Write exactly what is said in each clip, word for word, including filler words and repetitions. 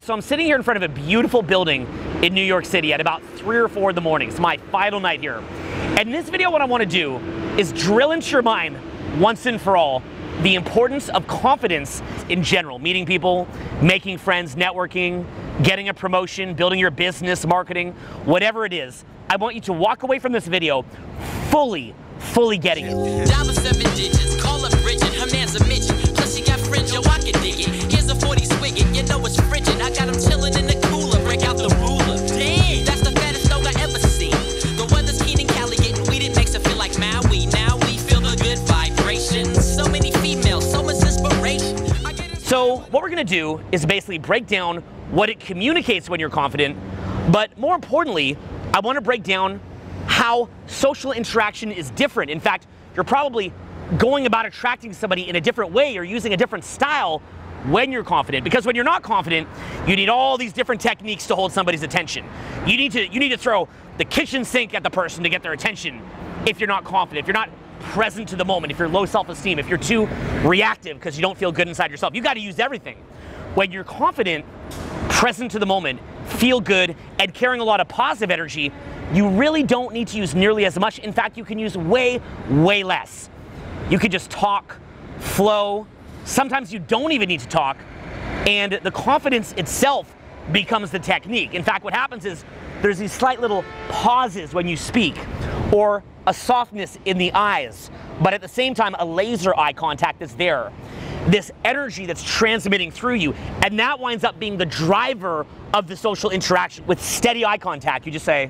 So I'm sitting here in front of a beautiful building in New York City at about three or four in the morning. It's my final night here. And in this video, what I want to do is drill into your mind once and for all the importance of confidence in general. Meeting people, making friends, networking, getting a promotion, building your business, marketing, whatever it is. I want you to walk away from this video fully, fully getting it. Dollar seven digits, call up Bridget, her man's a midget. Plus she got fringe, yo, I can dig it. Here's a forty swigget, you know it's frigid. I got him chilling in the cooler, break out the ruler. Damn, that's the fattest dog I ever seen. The weather's keen in Cali, getting weeded makes it feel like Maui. Now we feel the good vibrations. So many females, so much inspiration. So what we're gonna do is basically break down what it communicates when you're confident, but more importantly, I wanna break down how social interaction is different. In fact, you're probably going about attracting somebody in a different way or using a different style when you're confident. Because when you're not confident, you need all these different techniques to hold somebody's attention. You need to, you need to throw the kitchen sink at the person to get their attention if you're not confident, if you're not present to the moment, if you're low self-esteem, if you're too reactive because you don't feel good inside yourself. You gotta use everything. When you're confident, present to the moment, feel good, and carrying a lot of positive energy, you really don't need to use nearly as much. In fact, you can use way, way less. You can just talk, flow. Sometimes you don't even need to talk, and the confidence itself becomes the technique. In fact, what happens is there's these slight little pauses when you speak, or a softness in the eyes, but at the same time, a laser eye contact that's there. This energy that's transmitting through you, and that winds up being the driver of the social interaction. With steady eye contact, you just say,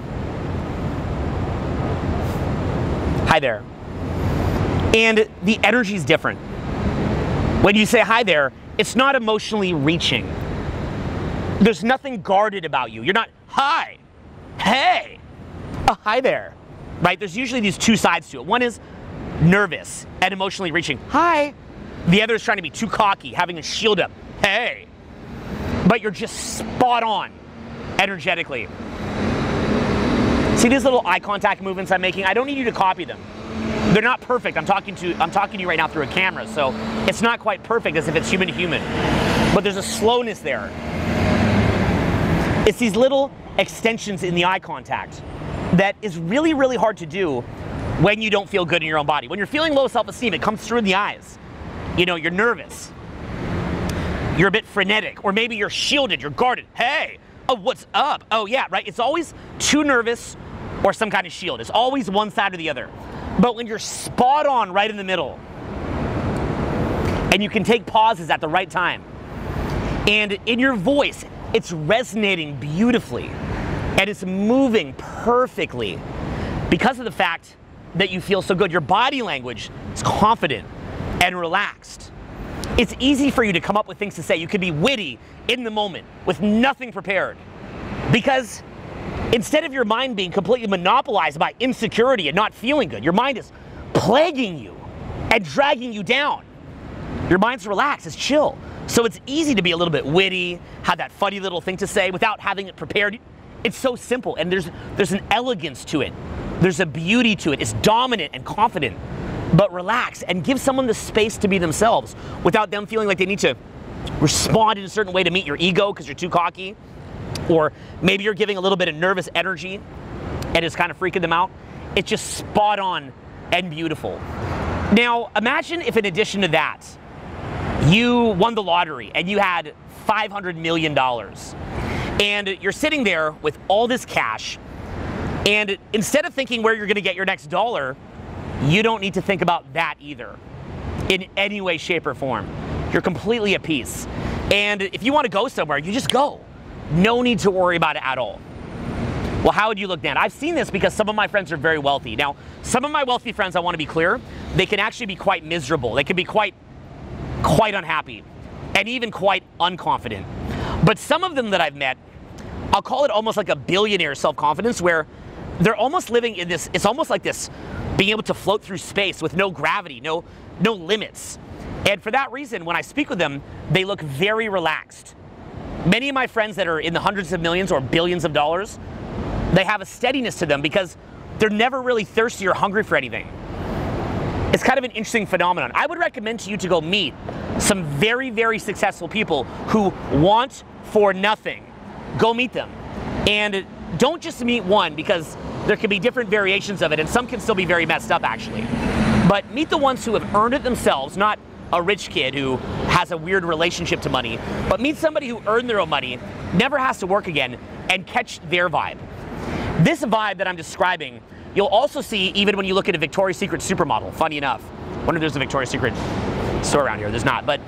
"Hi there." And the energy is different. When you say hi there, it's not emotionally reaching. There's nothing guarded about you. You're not, hi, hey, oh, hi there, right? There's usually these two sides to it. One is nervous and emotionally reaching, hi. The other is trying to be too cocky, having a shield up, hey. But you're just spot on energetically. See these little eye contact movements I'm making? I don't need you to copy them. They're not perfect. I'm talking to I'm talking to you right now through a camera, so it's not quite perfect as if it's human to human. But there's a slowness there. It's these little extensions in the eye contact that is really, really hard to do when you don't feel good in your own body. When you're feeling low self-esteem, it comes through in the eyes. You know, you're nervous. You're a bit frenetic, or maybe you're shielded, you're guarded. Hey, oh, what's up? Oh yeah, right? It's always too nervous or some kind of shield. It's always one side or the other. But when you're spot on right in the middle, and you can take pauses at the right time, and in your voice, it's resonating beautifully, and it's moving perfectly because of the fact that you feel so good. Your body language is confident and relaxed. It's easy for you to come up with things to say. You can be witty in the moment with nothing prepared, because instead of your mind being completely monopolized by insecurity and not feeling good, your mind is plaguing you and dragging you down. Your mind's relaxed, it's chill. So it's easy to be a little bit witty, have that funny little thing to say without having it prepared. It's so simple, and there's, there's an elegance to it. There's a beauty to it. It's dominant and confident, but relax and give someone the space to be themselves without them feeling like they need to respond in a certain way to meet your ego because you're too cocky. Or maybe you're giving a little bit of nervous energy and it's kind of freaking them out. It's just spot on and beautiful. Now, imagine if in addition to that, you won the lottery and you had five hundred million dollars. And you're sitting there with all this cash, and instead of thinking where you're gonna get your next dollar, you don't need to think about that either in any way, shape, or form. You're completely at peace. And if you wanna go somewhere, you just go. No need to worry about it at all. Well, how would you look then? I've seen this because some of my friends are very wealthy. Now, some of my wealthy friends, I want to be clear, they can actually be quite miserable. They can be quite, quite unhappy and even quite unconfident. But some of them that I've met, I'll call it almost like a billionaire self-confidence, where they're almost living in this, it's almost like this, being able to float through space with no gravity, no, no limits. And for that reason, when I speak with them, they look very relaxed. Many of my friends that are in the hundreds of millions or billions of dollars, they have a steadiness to them because they're never really thirsty or hungry for anything. It's kind of an interesting phenomenon. I would recommend to you to go meet some very, very successful people who want for nothing. Go meet them. And don't just meet one, because there can be different variations of it, and some can still be very messed up, actually. But meet the ones who have earned it themselves, not a rich kid who has a weird relationship to money, but meet somebody who earned their own money, never has to work again, and catch their vibe. This vibe that I'm describing, you'll also see even when you look at a Victoria's Secret supermodel, funny enough. I wonder if there's a Victoria's Secret store around here. There's not, but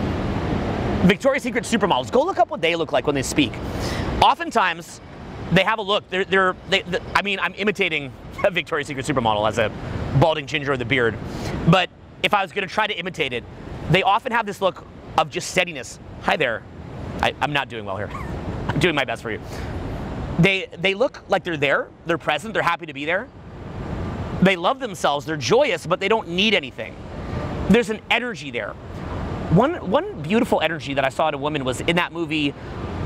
Victoria's Secret supermodels, go look up what they look like when they speak. Oftentimes, they have a look, they're, they're they, they, I mean, I'm imitating a Victoria's Secret supermodel as a balding ginger with a beard, but if I was gonna try to imitate it, they often have this look of just steadiness. Hi there. I, I'm not doing well here. I'm doing my best for you. They, they look like they're there, they're present, they're happy to be there. They love themselves, they're joyous, but they don't need anything. There's an energy there. One, one beautiful energy that I saw in a woman was in that movie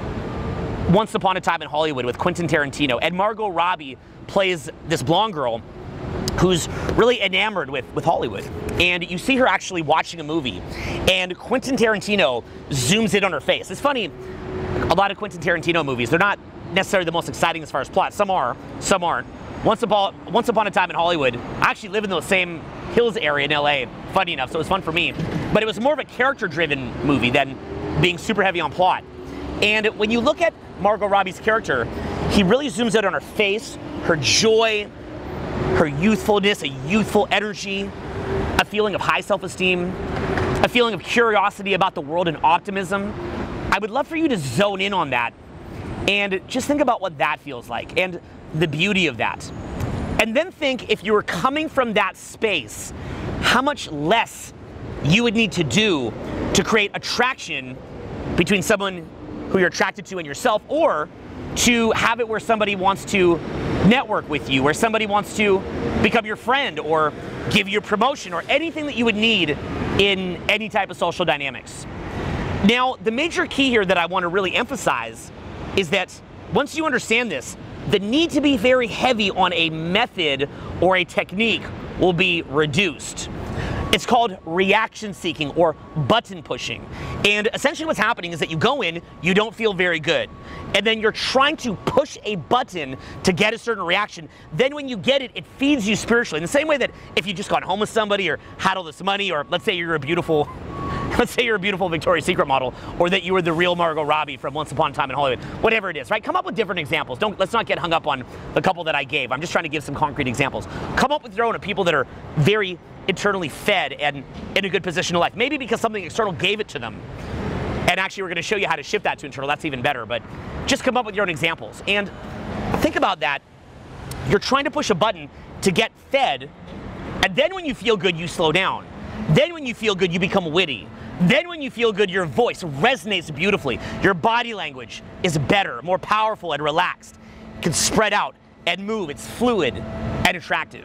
Once Upon a Time in Hollywood with Quentin Tarantino. And Margot Robbie plays this blonde girl who's really enamored with, with Hollywood. And you see her actually watching a movie, and Quentin Tarantino zooms in on her face. It's funny, a lot of Quentin Tarantino movies, they're not necessarily the most exciting as far as plot. Some are, some aren't. Once upon, Once Upon a Time in Hollywood, I actually live in the same Hills area in L A, funny enough, so it was fun for me. But it was more of a character-driven movie than being super heavy on plot. And when you look at Margot Robbie's character, he really zooms in on her face, her joy, her youthfulness, a youthful energy, a feeling of high self-esteem, a feeling of curiosity about the world and optimism. I would love for you to zone in on that and just think about what that feels like and the beauty of that. And then think, if you were coming from that space, how much less you would need to do to create attraction between someone who you're attracted to and yourself, or to have it where somebody wants to network with you, where somebody wants to become your friend or give you a promotion or anything that you would need in any type of social dynamics. Now, the major key here that I want to really emphasize is that once you understand this, the need to be very heavy on a method or a technique will be reduced. It's called reaction seeking or button pushing. And essentially what's happening is that you go in, you don't feel very good. And then you're trying to push a button to get a certain reaction. Then when you get it, it feeds you spiritually. In the same way that if you just got home with somebody or had all this money, or let's say you're a beautiful, let's say you're a beautiful Victoria's Secret model, or that you were the real Margot Robbie from Once Upon a Time in Hollywood, whatever it is, right? Come up with different examples. Don't, let's not get hung up on the couple that I gave. I'm just trying to give some concrete examples. Come up with your own of people that are very internally fed and in a good position in life. Maybe because something external gave it to them. And actually we're gonna show you how to shift that to internal. That's even better, but just come up with your own examples. And think about that. You're trying to push a button to get fed, and then when you feel good, you slow down. Then when you feel good, you become witty. Then when you feel good, your voice resonates beautifully. Your body language is better, more powerful and relaxed. It can spread out and move. It's fluid and attractive.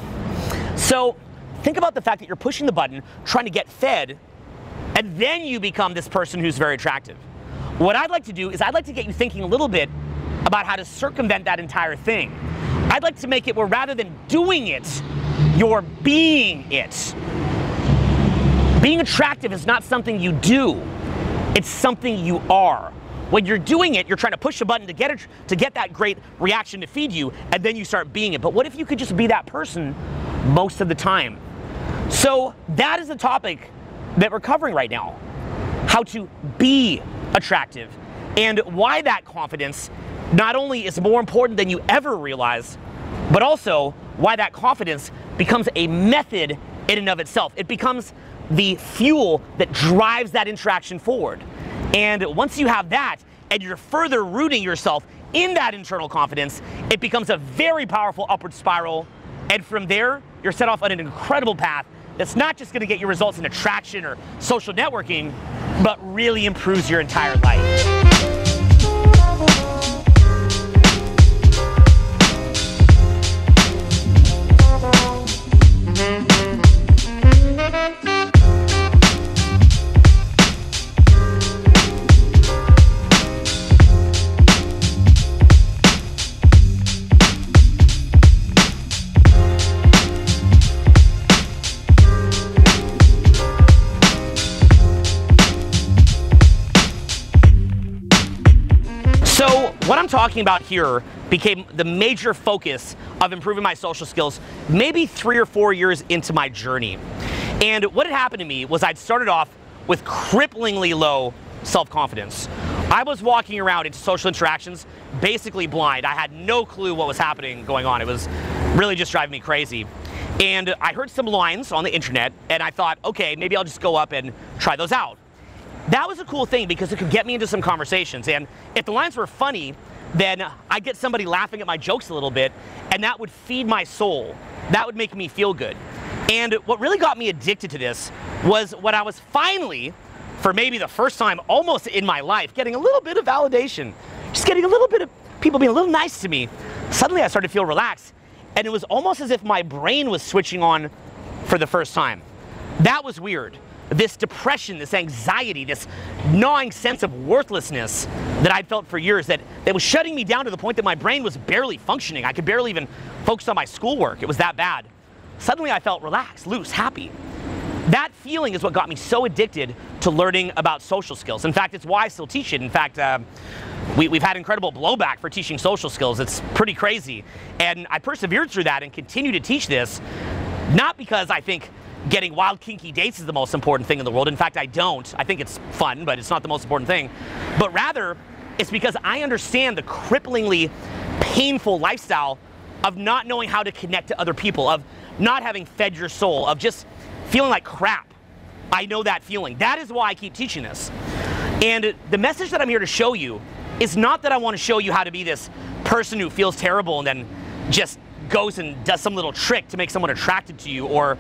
So think about the fact that you're pushing the button, trying to get fed, and then you become this person who's very attractive. What I'd like to do is I'd like to get you thinking a little bit about how to circumvent that entire thing. I'd like to make it where rather than doing it, you're being it. Being attractive is not something you do, it's something you are. When you're doing it, you're trying to push a button to get it, to get that great reaction to feed you, and then you start being it. But what if you could just be that person most of the time? So that is the topic that we're covering right now. How to be attractive, and why that confidence not only is more important than you ever realize, but also why that confidence becomes a method in and of itself. It becomes the fuel that drives that interaction forward. And once you have that, and you're further rooting yourself in that internal confidence, it becomes a very powerful upward spiral. And from there, you're set off on an incredible path that's not just gonna get you results in attraction or social networking, but really improves your entire life. So what I'm talking about here became the major focus of improving my social skills maybe three or four years into my journey. And what had happened to me was I'd started off with cripplingly low self-confidence. I was walking around into social interactions basically blind. I had no clue what was happening going on. It was really just driving me crazy. And I heard some lines on the internet and I thought, okay, maybe I'll just go up and try those out. That was a cool thing because it could get me into some conversations. And if the lines were funny, then I'd get somebody laughing at my jokes a little bit, and that would feed my soul. That would make me feel good. And what really got me addicted to this was when I was finally, for maybe the first time almost in my life, getting a little bit of validation, just getting a little bit of people being a little nice to me. Suddenly I started to feel relaxed, and it was almost as if my brain was switching on for the first time. That was weird. This depression, this anxiety, this gnawing sense of worthlessness that I'd felt for years, that, that was shutting me down to the point that my brain was barely functioning. I could barely even focus on my schoolwork. It was that bad. Suddenly I felt relaxed, loose, happy. That feeling is what got me so addicted to learning about social skills. In fact, it's why I still teach it. In fact, uh, we, we've had incredible blowback for teaching social skills. It's pretty crazy. And I persevered through that and continue to teach this, not because I think getting wild, kinky dates is the most important thing in the world. In fact, I don't. I think it's fun, but it's not the most important thing. But rather, it's because I understand the cripplingly painful lifestyle of not knowing how to connect to other people, of not having fed your soul, of just feeling like crap. I know that feeling. That is why I keep teaching this. And the message that I'm here to show you is not that I want to show you how to be this person who feels terrible and then just goes and does some little trick to make someone attracted to you, or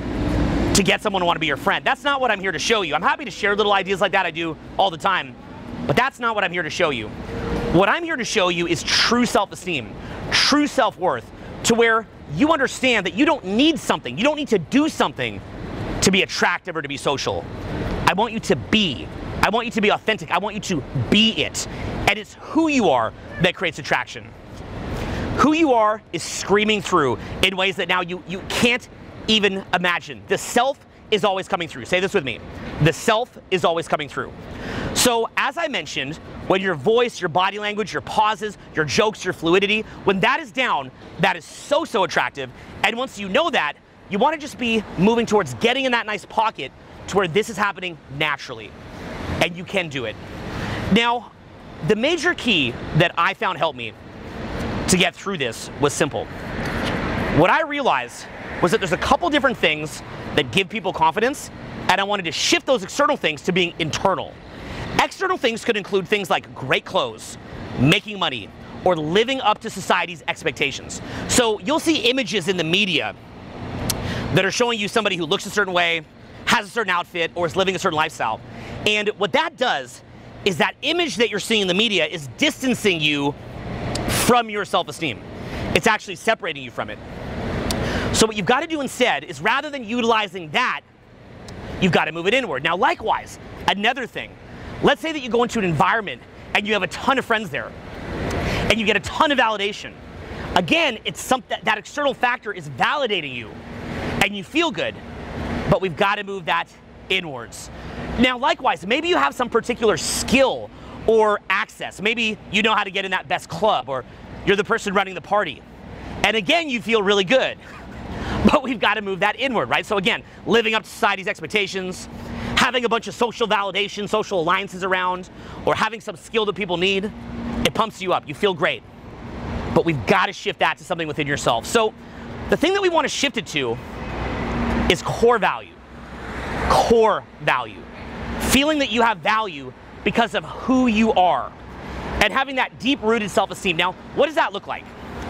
to get someone to want to be your friend. That's not what I'm here to show you. I'm happy to share little ideas like that. I do all the time. But that's not what I'm here to show you. What I'm here to show you is true self-esteem, true self-worth, to where you understand that you don't need something. You don't need to do something to be attractive or to be social. I want you to be. I want you to be authentic. I want you to be it. And it's who you are that creates attraction. Who you are is screaming through in ways that now you, you can't even imagine. The self is always coming through. Say this with me. The self is always coming through. So as I mentioned, when your voice, your body language, your pauses, your jokes, your fluidity, when that is down, that is so, so attractive. And once you know that, you want to just be moving towards getting in that nice pocket to where this is happening naturally. And you can do it. Now, the major key that I found helped me to get through this was simple. What I realized was that there's a couple different things that give people confidence, and I wanted to shift those external things to being internal. External things could include things like great clothes, making money, or living up to society's expectations. So you'll see images in the media that are showing you somebody who looks a certain way, has a certain outfit, or is living a certain lifestyle. And what that does is that image that you're seeing in the media is distancing you from your self-esteem. It's actually separating you from it. So what you've got to do instead is, rather than utilizing that, you've got to move it inward. Now, likewise, another thing, let's say that you go into an environment and you have a ton of friends there and you get a ton of validation. Again, it's something, that external factor is validating you and you feel good, but we've got to move that inwards. Now, likewise, maybe you have some particular skill or access. Maybe you know how to get in that best club, or you're the person running the party. And again, you feel really good. But we've got to move that inward, right? So again, living up to society's expectations, having a bunch of social validation, social alliances around, or having some skill that people need, it pumps you up. You feel great. But we've got to shift that to something within yourself. So the thing that we want to shift it to is core value. Core value. Feeling that you have value because of who you are. And having that deep-rooted self-esteem. Now, what does that look like?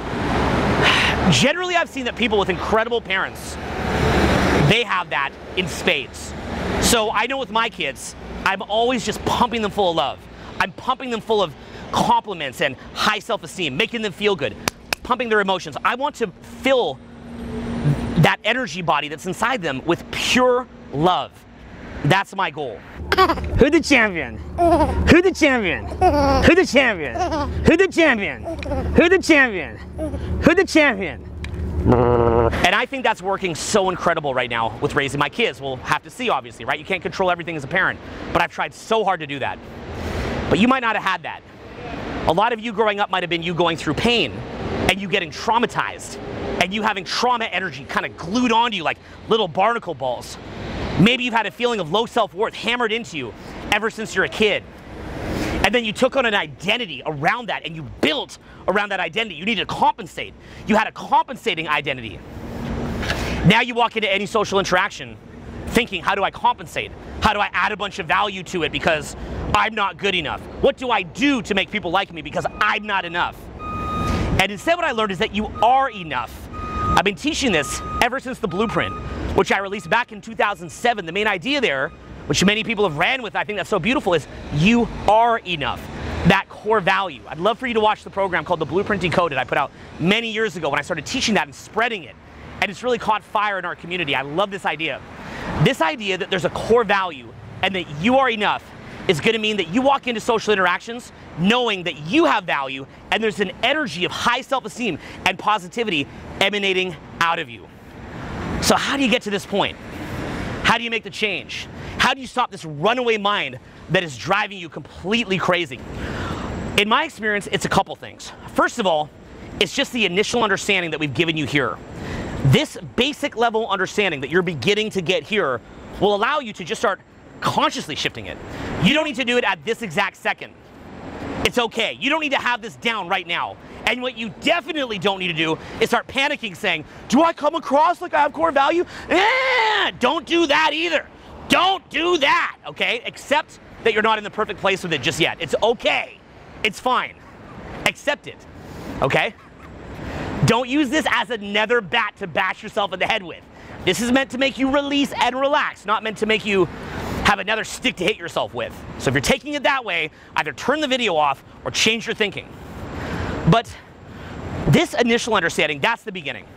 Generally, I've seen that people with incredible parents, they have that in spades. So I know with my kids, I'm always just pumping them full of love. I'm pumping them full of compliments and high self-esteem, making them feel good, pumping their emotions. I want to fill that energy body that's inside them with pure love. That's my goal. Who the champion? Who the champion? Who the champion? Who the champion? Who the champion? Who the champion? And I think that's working so incredible right now with raising my kids. We'll have to see, obviously, right? You can't control everything as a parent, but I've tried so hard to do that. But you might not have had that. A lot of you growing up might have been you going through pain and you getting traumatized and you having trauma energy kind of glued onto you like little barnacle balls. Maybe you've had a feeling of low self-worth hammered into you ever since you're a kid. And then you took on an identity around that and you built around that identity. You needed to compensate. You had a compensating identity. Now you walk into any social interaction thinking, how do I compensate? How do I add a bunch of value to it because I'm not good enough? What do I do to make people like me because I'm not enough? And instead what I learned is that you are enough. I've been teaching this ever since the Blueprint, which I released back in two thousand seven. The main idea there, which many people have ran with, I think that's so beautiful, is you are enough. That core value. I'd love for you to watch the program called The Blueprint Decoded I put out many years ago when I started teaching that and spreading it. And it's really caught fire in our community. I love this idea. This idea that there's a core value and that you are enough is going to mean that you walk into social interactions knowing that you have value and there's an energy of high self-esteem and positivity emanating out of you. So how do you get to this point? How do you make the change? How do you stop this runaway mind that is driving you completely crazy? In my experience, it's a couple things. First of all, it's just the initial understanding that we've given you here. This basic level understanding that you're beginning to get here will allow you to just start consciously shifting it. You don't need to do it at this exact second. It's okay. You don't need to have this down right now. And what you definitely don't need to do is start panicking saying, do I come across like I have core value? Eh, don't do that either. Don't do that, okay? Accept that you're not in the perfect place with it just yet. It's okay. It's fine. Accept it, okay? Don't use this as another bat to bash yourself in the head with. This is meant to make you release and relax, not meant to make you have another stick to hit yourself with. So if you're taking it that way, either turn the video off or change your thinking. But this initial understanding, that's the beginning.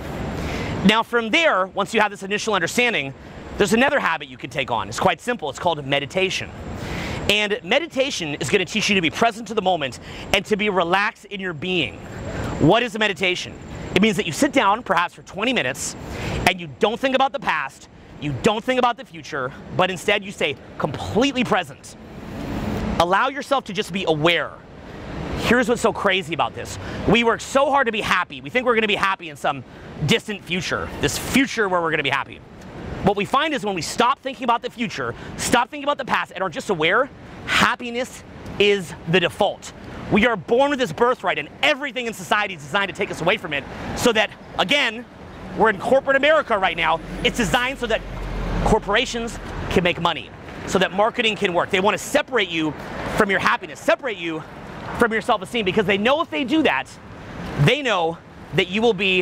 Now from there, once you have this initial understanding, there's another habit you can take on. It's quite simple. It's called meditation. And meditation is going to teach you to be present to the moment and to be relaxed in your being. What is a meditation? It means that you sit down, perhaps for twenty minutes, and you don't think about the past, you don't think about the future, but instead you stay completely present. Allow yourself to just be aware. Here's what's so crazy about this. We work so hard to be happy. We think we're going to be happy in some distant future, this future where we're going to be happy. What we find is when we stop thinking about the future, stop thinking about the past, and are just aware, happiness is the default. We are born with this birthright, and everything in society is designed to take us away from it so that, again, we're in corporate America right now. It's designed so that corporations can make money, so that marketing can work. They want to separate you from your happiness, separate you from your self-esteem, because they know if they do that, they know that you will be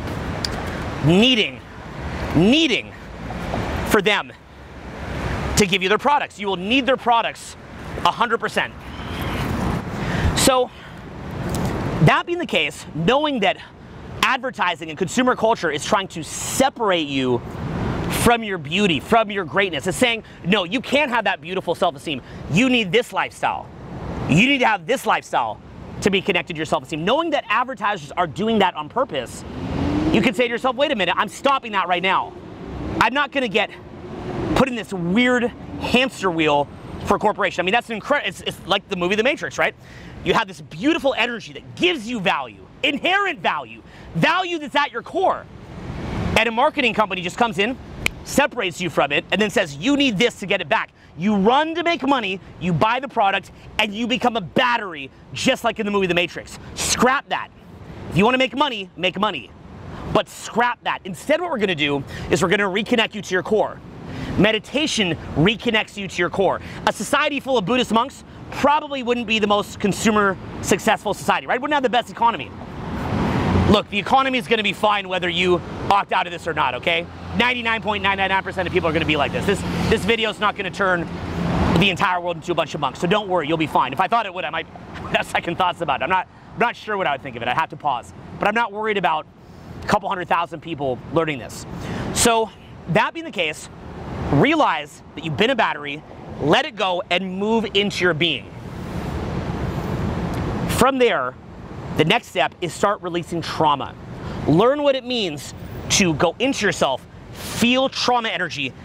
needing, needing for them to give you their products. You will need their products one hundred percent. So, that being the case, knowing that advertising and consumer culture is trying to separate you from your beauty, from your greatness, it's saying, no, you can't have that beautiful self-esteem. You need this lifestyle. You need to have this lifestyle to be connected to your self-esteem. Knowing that advertisers are doing that on purpose, you can say to yourself, wait a minute, I'm stopping that right now. I'm not going to get put in this weird hamster wheel for a corporation. I mean, that's incredible. It's, it's like the movie The Matrix, right? You have this beautiful energy that gives you value, inherent value, value that's at your core. And a marketing company just comes in, separates you from it, and then says, you need this to get it back. You run to make money, you buy the product, and you become a battery, just like in the movie The Matrix. Scrap that. If you want to make money, make money. But scrap that. Instead, what we're going to do is we're going to reconnect you to your core. Meditation reconnects you to your core. A society full of Buddhist monks probably wouldn't be the most consumer successful society, right? Wouldn't have the best economy. Look, the economy is going to be fine whether you opt out of this or not, okay? ninety-nine point nine nine nine percent of people are going to be like this. This this video is not going to turn the entire world into a bunch of monks, so don't worry, you'll be fine. If I thought it would, I might have second thoughts about it. I'm not, I'm not sure what I would think of it. I'd have to pause. But I'm not worried about a couple hundred thousand people learning this. So, that being the case, realize that you've been a battery, let it go, and move into your being. From there, the next step is start releasing trauma. Learn what it means to go into yourself, feel trauma energy,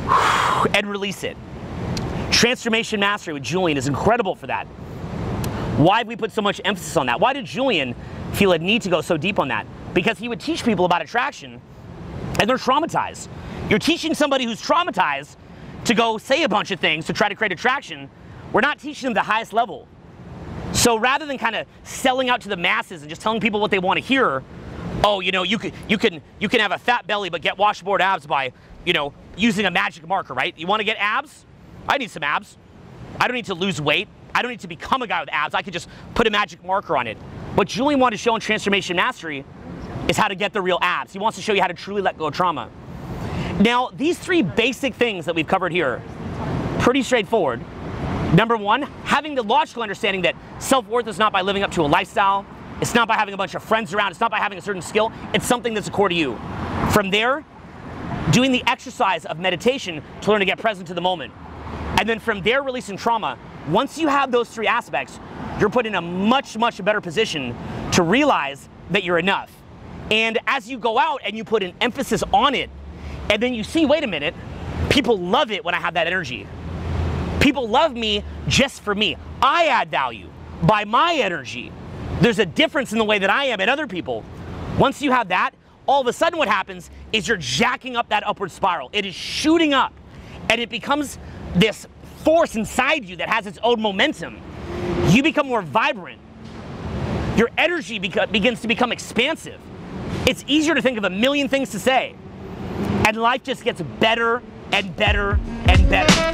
and release it. Transformation Mastery with Julian is incredible for that. Why have we put so much emphasis on that? Why did Julian feel a need to go so deep on that? Because he would teach people about attraction and they're traumatized. You're teaching somebody who's traumatized to go say a bunch of things to try to create attraction. We're not teaching them the highest level. So rather than kind of selling out to the masses and just telling people what they want to hear, oh, you know, you can you can you can have a fat belly but get washboard abs by, you know, using a magic marker, right? You want to get abs? I need some abs. I don't need to lose weight. I don't need to become a guy with abs. I could just put a magic marker on it. What Julian wanted to show in Transformation Mastery is how to get the real abs. He wants to show you how to truly let go of trauma. Now, these three basic things that we've covered here, pretty straightforward. Number one, having the logical understanding that self-worth is not by living up to a lifestyle. It's not by having a bunch of friends around. It's not by having a certain skill. It's something that's core to you. From there, doing the exercise of meditation to learn to get present to the moment. And then from there, releasing trauma. Once you have those three aspects, you're put in a much, much better position to realize that you're enough. And as you go out and you put an emphasis on it, and then you see, wait a minute, people love it when I have that energy. People love me just for me. I add value by my energy. There's a difference in the way that I am and other people. Once you have that, all of a sudden what happens is you're jacking up that upward spiral. It is shooting up, and it becomes this force inside you that has its own momentum. You become more vibrant. Your energy beca- begins to become expansive. It's easier to think of a million things to say. And life just gets better and better and better.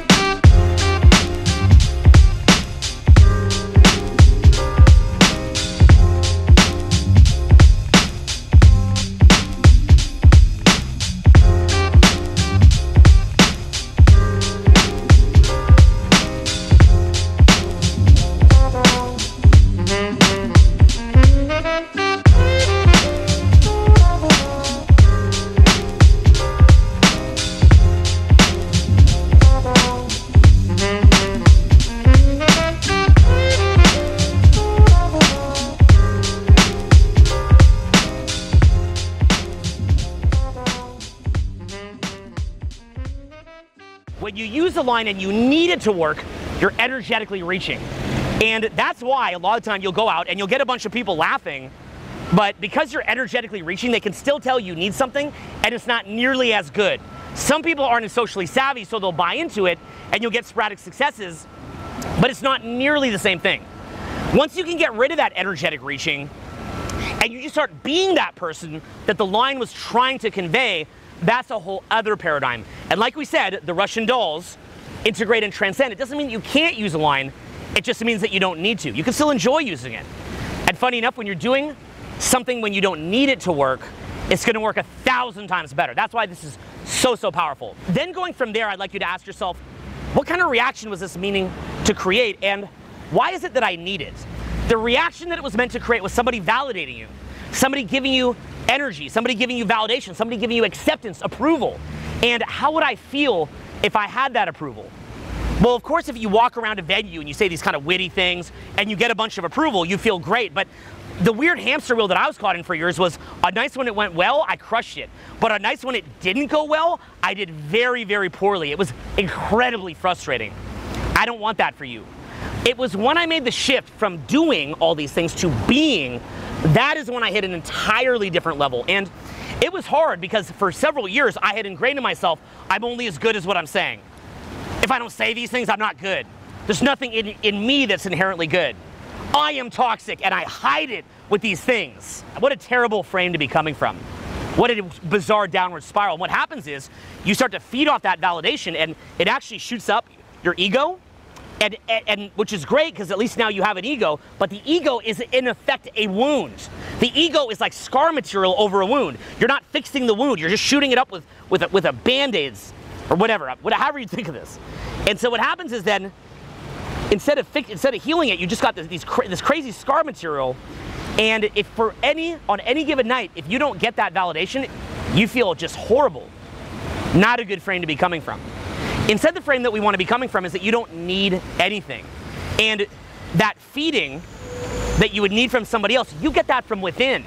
When you use the line and you need it to work, you're energetically reaching. And that's why a lot of the time you'll go out and you'll get a bunch of people laughing, but because you're energetically reaching, they can still tell you need something, and it's not nearly as good. Some people aren't as socially savvy, so they'll buy into it, and you'll get sporadic successes, but it's not nearly the same thing. Once you can get rid of that energetic reaching, and you just start being that person that the line was trying to convey, that's a whole other paradigm. And like we said, the Russian dolls integrate and transcend. It doesn't mean you can't use a line. It just means that you don't need to. You can still enjoy using it. And funny enough, when you're doing something when you don't need it to work, it's going to work a thousand times better. That's why this is so, so powerful. Then going from there, I'd like you to ask yourself, what kind of reaction was this meaning to create, and why is it that I need it? The reaction that it was meant to create was somebody validating you, somebody giving you energy, somebody giving you validation, somebody giving you acceptance, approval. And how would I feel if I had that approval? Well, of course, if you walk around a venue and you say these kind of witty things and you get a bunch of approval, you feel great. But the weird hamster wheel that I was caught in for years was a nice when it went well, I crushed it. But a nice when it didn't go well, I did very, very poorly. It was incredibly frustrating. I don't want that for you. It was when I made the shift from doing all these things to being, that is when I hit an entirely different level. And it was hard because for several years I had ingrained in myself, I'm only as good as what I'm saying. If I don't say these things, I'm not good. There's nothing in, in me that's inherently good. I am toxic and I hide it with these things. What a terrible frame to be coming from. What a bizarre downward spiral. And what happens is you start to feed off that validation and it actually shoots up your ego. And, and, and which is great because at least now you have an ego, but the ego is in effect a wound. The ego is like scar material over a wound. You're not fixing the wound, you're just shooting it up with, with, a, with a Band-Aids or whatever, however you think of this. And so what happens is then, instead of, fix, instead of healing it, you just got this, these, this crazy scar material, and if for any, on any given night, if you don't get that validation, you feel just horrible. Not a good frame to be coming from. Instead, the frame that we want to be coming from is that you don't need anything. And that feeding that you would need from somebody else, you get that from within.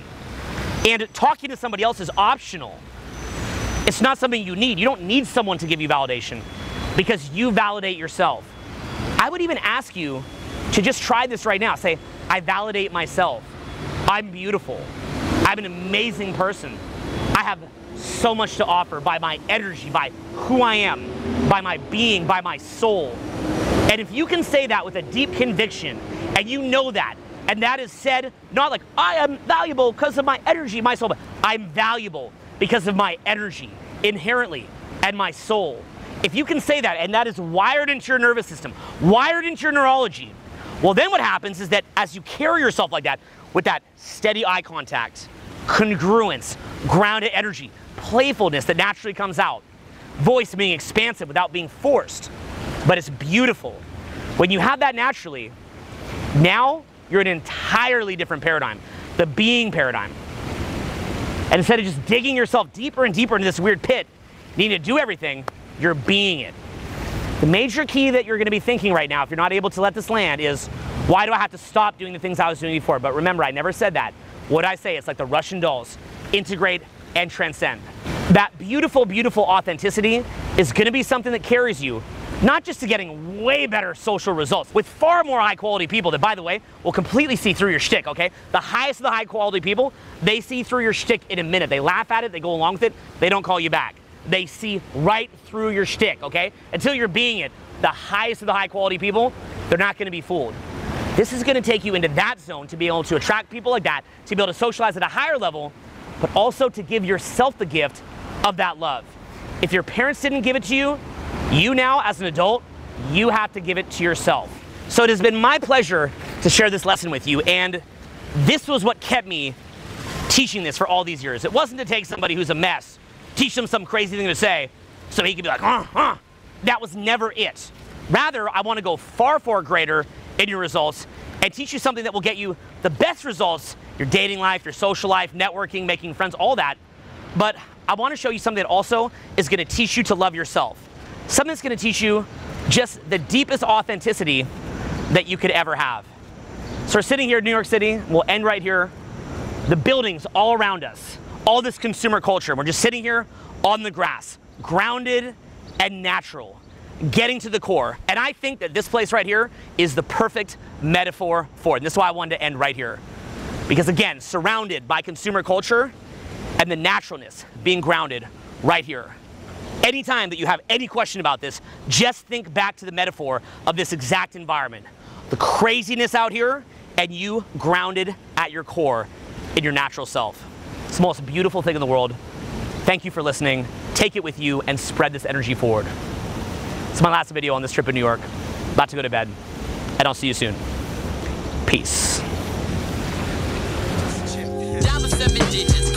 And talking to somebody else is optional. It's not something you need. You don't need someone to give you validation because you validate yourself. I would even ask you to just try this right now. Say, I validate myself. I'm beautiful. I'm an amazing person. I have so much to offer by my energy, by who I am, by my being, by my soul. And if you can say that with a deep conviction, and you know that, and that is said, not like, I am valuable because of my energy, my soul, but I'm valuable because of my energy, inherently, and my soul. If you can say that, and that is wired into your nervous system, wired into your neurology, well, then what happens is that as you carry yourself like that, with that steady eye contact, congruence, grounded energy, playfulness that naturally comes out, voice being expansive without being forced, but it's beautiful. When you have that naturally, now you're in an entirely different paradigm, the being paradigm. And instead of just digging yourself deeper and deeper into this weird pit, needing to do everything, you're being it. The major key that you're going to be thinking right now, if you're not able to let this land, is why do I have to stop doing the things I was doing before? But remember, I never said that. What I say, it's like the Russian dolls, integrate and transcend. That beautiful, beautiful authenticity is going to be something that carries you, not just to getting way better social results with far more high quality people that, by the way, will completely see through your shtick, okay? The highest of the high quality people, they see through your shtick in a minute. They laugh at it, they go along with it, they don't call you back. They see right through your shtick, okay? Until you're being it, the highest of the high quality people, they're not gonna be fooled. This is gonna take you into that zone to be able to attract people like that, to be able to socialize at a higher level, but also to give yourself the gift of that love. If your parents didn't give it to you, you now, as an adult, you have to give it to yourself. So it has been my pleasure to share this lesson with you, and this was what kept me teaching this for all these years. It wasn't to take somebody who's a mess, teach them some crazy thing to say, so he could be like, uh, uh. That was never it. Rather, I want to go far, far greater in your results and teach you something that will get you the best results, your dating life, your social life, networking, making friends, all that. But I want to show you something that also is going to teach you to love yourself. Something that's going to teach you just the deepest authenticity that you could ever have. So we're sitting here in New York City. We'll end right here. The buildings all around us, all this consumer culture. We're just sitting here on the grass, grounded and natural, getting to the core. And I think that this place right here is the perfect metaphor for it. And this is why I wanted to end right here. Because again, surrounded by consumer culture and the naturalness being grounded right here. Anytime that you have any question about this, just think back to the metaphor of this exact environment. The craziness out here and you grounded at your core in your natural self. It's the most beautiful thing in the world. Thank you for listening. Take it with you and spread this energy forward. It's my last video on this trip in New York. About to go to bed, and I'll see you soon. Peace. Dollar seven digits.